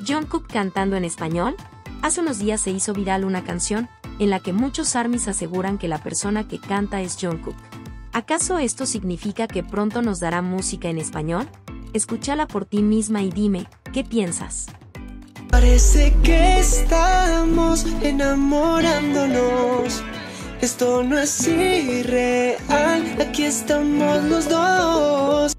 Jungkook cantando en español. Hace unos días se hizo viral una canción en la que muchos ARMYs aseguran que la persona que canta es Jungkook. ¿Acaso esto significa que pronto nos dará música en español? Escúchala por ti misma y dime, ¿qué piensas? Parece que estamos enamorándonos. Esto no es irreal, aquí estamos los dos.